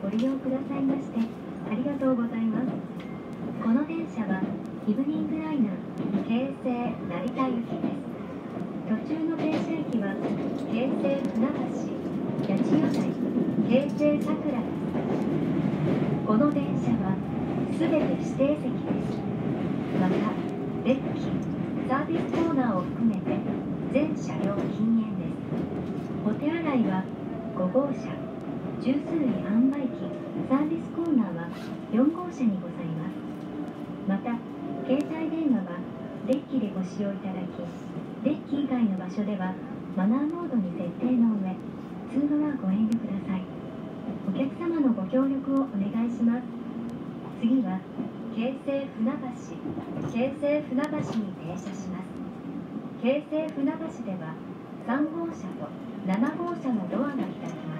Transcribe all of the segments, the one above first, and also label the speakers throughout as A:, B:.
A: ご利用くださいましてありがとうございます。この電車はイブニングライナー京成成田行きです。途中の停車駅は京成船橋、八千代台、京成さくらです。この電車はすべて指定席です。またデッキ、サービスコーナーを含めて全車両禁煙です。お手洗いは5号車、十数位販売機、サービスコーナーは4号車にございます。また携帯電話はデッキでご使用いただき、デッキ以外の場所ではマナーモードに設定の上、通話はご遠慮ください。お客様のご協力をお願いします。次は京成船橋、京成船橋に停車します。京成船橋では3号車と7号車のドアが開きます。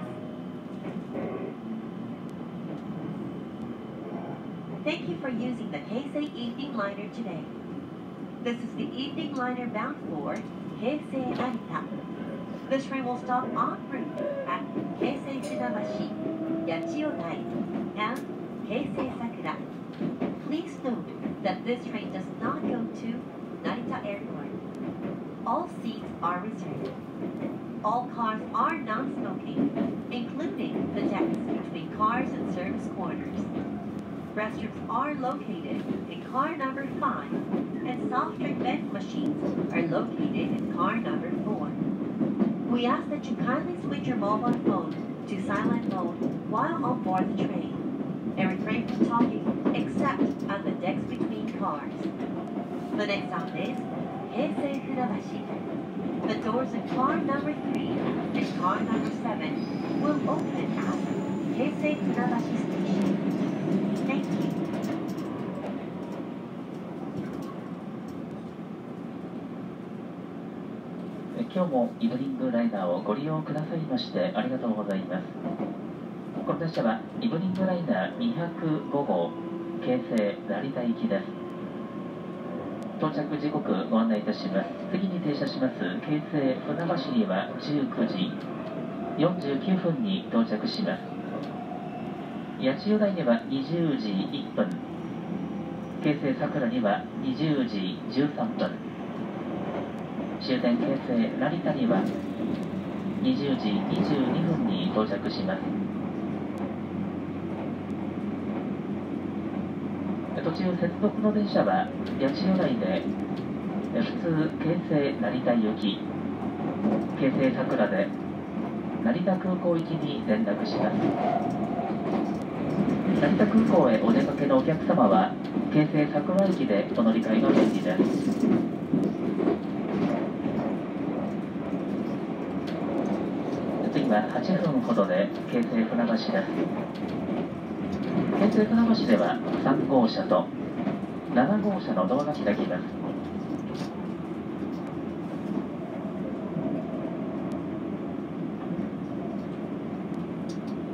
B: Thank you for using the Keisei Evening Liner today. This is the evening liner bound for Keisei Narita. This train will stop en route at Keisei Funabashi, Yachiyodai, and Keisei Sakura. Please note that this train does not go to Narita Airport. All seats are reserved. All cars are non-smoking, including the decks between cars and service corners. Restrooms are located in car number 5, and soft drink vending machines are located in car number 4. We ask that you kindly switch your mobile phone to silent mode while on board the train, and refrain from talking except on the decks between cars. The next stop is Keisei Funabashi. The doors in car number 3 and car number 7 will open at Keisei Funabashi Station. Thank you.
C: 今日もイブニングライナーをご利用くださいましてありがとうございます。この電車はイブニングライナー205号京成成田行きです。到着時刻ご案内いたします。次に停車します京成船橋には19時49分に到着します。八千代台には20時1分、京成さくらには20時13分、終点京成成田には20時22分に到着します。途中接続の電車は八千代台で普通京成成田行き、京成さくらで成田空港行きに連絡します。成田空港へお出かけのお客様は京成桜駅でお乗り換えが便利です。次は8分ほどで京成船橋です。京成船橋では3号車と7号車のドアが開きます。